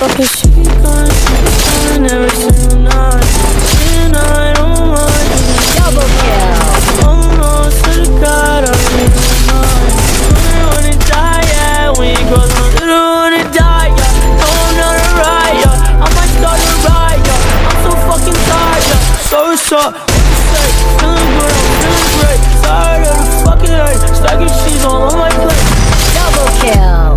Cause she be going every single night. And I don't mind. Double kill. Almost to the God, I really mind. Don't wanna die, yeah. We ain't close on. Don't wanna die, yeah. No, I'm not a riot. I might start a riot. I'm so fucking tired, yeah. So, what you say? Feeling good, I'm feeling great. Tired of the fucking hate. Stacking cheese all on my plate. Double kill.